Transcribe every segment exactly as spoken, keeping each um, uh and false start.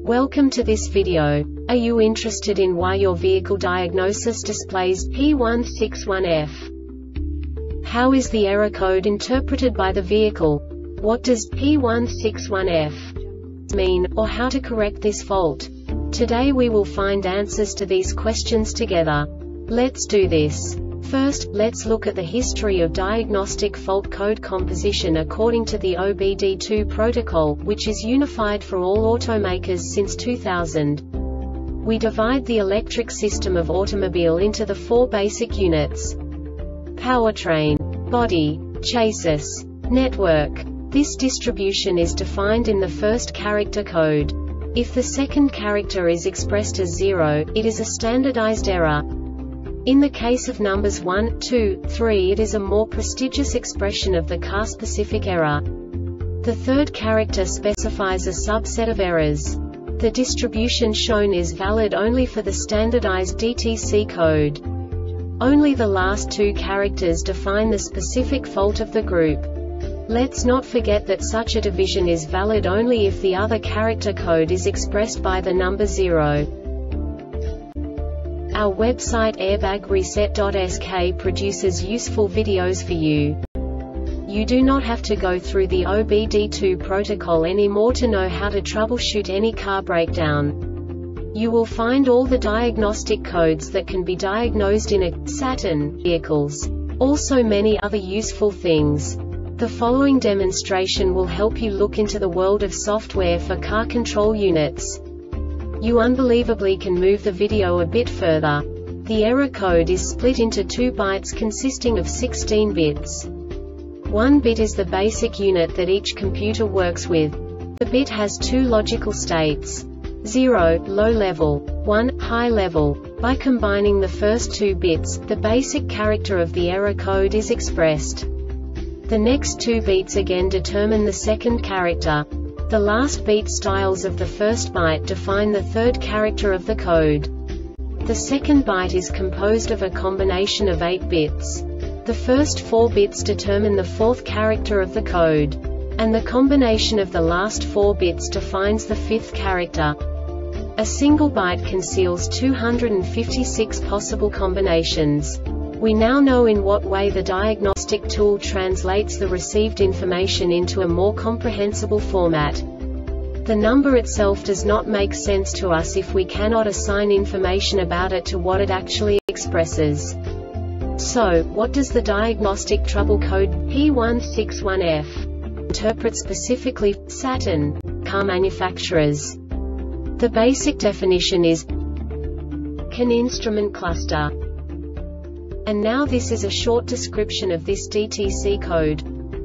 Welcome to this video. Are you interested in why your vehicle diagnosis displays P one six one F? How is the error code interpreted by the vehicle? What does P one six one F mean, or how to correct this fault? Today we will find answers to these questions together. Let's do this. First, let's look at the history of diagnostic fault code composition according to the O B D two protocol, which is unified for all automakers since two thousand. We divide the electric system of automobile into the four basic units: powertrain, body, chassis, network. This distribution is defined in the first character code. If the second character is expressed as zero, it is a standardized error. In the case of numbers one, two, three, it is a more prestigious expression of the car-specific error. The third character specifies a subset of errors. The distribution shown is valid only for the standardized D T C code. Only the last two characters define the specific fault of the group. Let's not forget that such a division is valid only if the other character code is expressed by the number zero. Our website airbag reset dot S K produces useful videos for you. You do not have to go through the O B D two protocol anymore to know how to troubleshoot any car breakdown. You will find all the diagnostic codes that can be diagnosed in a Saturn vehicles. Also many other useful things. The following demonstration will help you look into the world of software for car control units. You unbelievably can move the video a bit further. The error code is split into two bytes consisting of sixteen bits. One bit is the basic unit that each computer works with. The bit has two logical states: zero, low level, one, high level. By combining the first two bits, the basic character of the error code is expressed. The next two beats again determine the second character. The last beat styles of the first byte define the third character of the code. The second byte is composed of a combination of eight bits. The first four bits determine the fourth character of the code. And the combination of the last four bits defines the fifth character. A single byte conceals two hundred fifty-six possible combinations. We now know in what way the diagnostic tool translates the received information into a more comprehensible format. The number itself does not make sense to us if we cannot assign information about it to what it actually expresses. So, what does the diagnostic trouble code P one six one F interpret specifically for Saturn car manufacturers? The basic definition is C A N instrument cluster. And now this is a short description of this D T C code.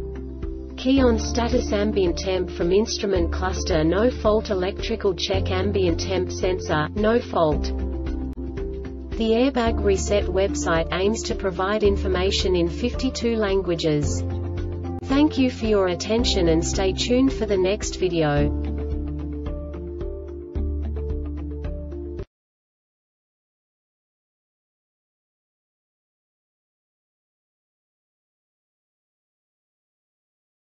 Key on status ambient temp from instrument cluster no fault, electrical check ambient temp sensor, no fault. The Airbag Reset website aims to provide information in fifty-two languages. Thank you for your attention and stay tuned for the next video.